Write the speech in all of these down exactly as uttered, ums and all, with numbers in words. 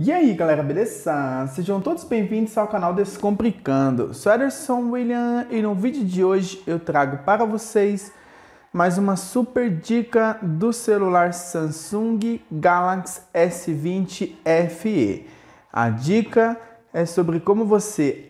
E aí galera, beleza? Sejam todos bem-vindos ao canal Descomplicando. Sou Ederson William e no vídeo de hoje eu trago para vocês mais uma super dica do celular Samsung Galaxy S vinte F E. A dica é sobre como você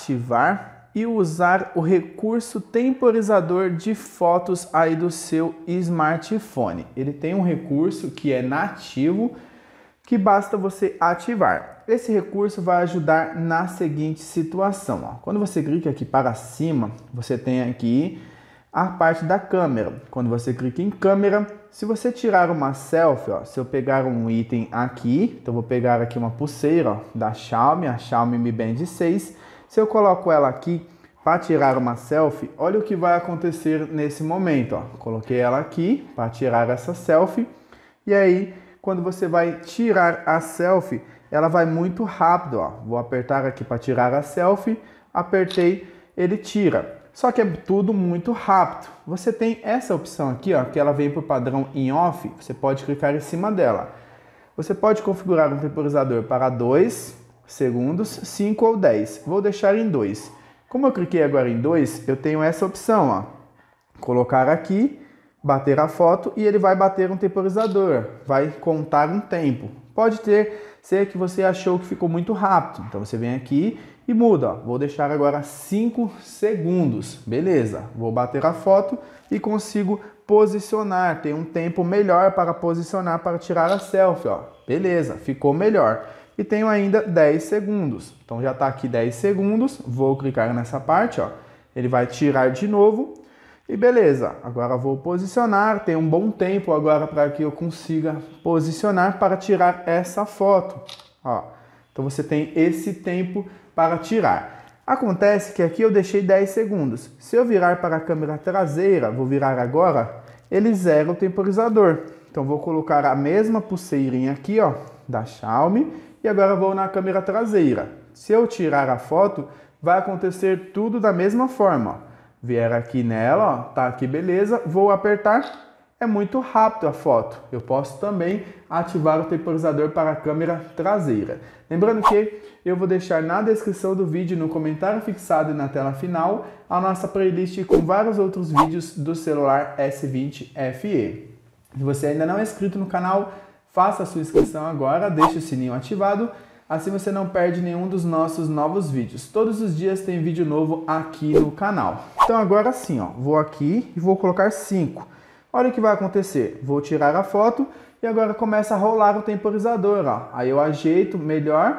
ativar e usar o recurso temporizador de fotos aí do seu smartphone. Ele tem um recurso que é nativo, que basta você ativar. Esse recurso vai ajudar na seguinte situação. Ó. Quando você clica aqui para cima, você tem aqui a parte da câmera. Quando você clica em câmera, se você tirar uma selfie, ó, se eu pegar um item aqui, então vou pegar aqui uma pulseira ó, da Xiaomi, a Xiaomi Mi Band seis, se eu coloco ela aqui para tirar uma selfie, olha o que vai acontecer nesse momento. Ó. Coloquei ela aqui para tirar essa selfie e aí quando você vai tirar a selfie, ela vai muito rápido, ó. Vou apertar aqui para tirar a selfie, apertei, ele tira. Só que é tudo muito rápido. Você tem essa opção aqui, ó, que ela vem por padrão em off, você pode clicar em cima dela. Você pode configurar um temporizador para dois segundos, cinco ou dez. Vou deixar em dois. Como eu cliquei agora em dois, eu tenho essa opção, ó. Colocar aqui, bater a foto e ele vai bater um temporizador, vai contar um tempo. Pode ter, ser que você achou que ficou muito rápido, então você vem aqui e muda. Ó. Vou deixar agora cinco segundos, beleza. Vou bater a foto e consigo posicionar, tem um tempo melhor para posicionar, para tirar a selfie, ó. Beleza, ficou melhor. E tenho ainda dez segundos, então já está aqui dez segundos, vou clicar nessa parte, ó. Ele vai tirar de novo. E beleza, agora vou posicionar, tem um bom tempo agora para que eu consiga posicionar para tirar essa foto. Ó, então você tem esse tempo para tirar. Acontece que aqui eu deixei dez segundos. Se eu virar para a câmera traseira, vou virar agora, ele zera o temporizador. Então vou colocar a mesma pulseirinha aqui, ó, da Xiaomi, e agora vou na câmera traseira. Se eu tirar a foto, vai acontecer tudo da mesma forma, ó. Vier aqui nela, ó, tá aqui beleza, vou apertar, é muito rápido a foto. Eu posso também ativar o temporizador para a câmera traseira. Lembrando que eu vou deixar na descrição do vídeo, no comentário fixado e na tela final, a nossa playlist com vários outros vídeos do celular S vinte F E. Se você ainda não é inscrito no canal, faça a sua inscrição agora, deixe o sininho ativado. Assim você não perde nenhum dos nossos novos vídeos. Todos os dias tem vídeo novo aqui no canal. Então agora sim, ó, vou aqui e vou colocar cinco. Olha o que vai acontecer. Vou tirar a foto e agora começa a rolar o temporizador. Ó. Aí eu ajeito melhor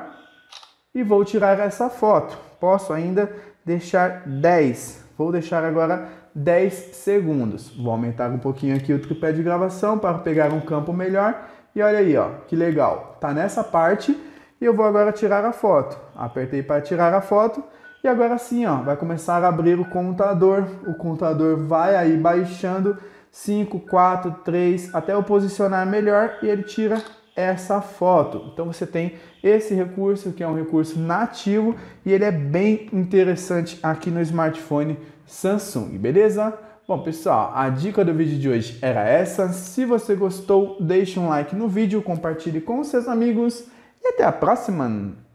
e vou tirar essa foto. Posso ainda deixar dez. Vou deixar agora dez segundos. Vou aumentar um pouquinho aqui o tripé de gravação para pegar um campo melhor. E olha aí, ó, que legal. Tá nessa parte. E eu vou agora tirar a foto. Apertei para tirar a foto e agora sim, ó, vai começar a abrir o contador. O contador vai aí baixando cinco, quatro, três, até eu posicionar melhor e ele tira essa foto. Então você tem esse recurso que é um recurso nativo e ele é bem interessante aqui no smartphone Samsung, beleza? Bom pessoal, a dica do vídeo de hoje era essa. Se você gostou, deixe um like no vídeo, compartilhe com seus amigos. E até a próxima!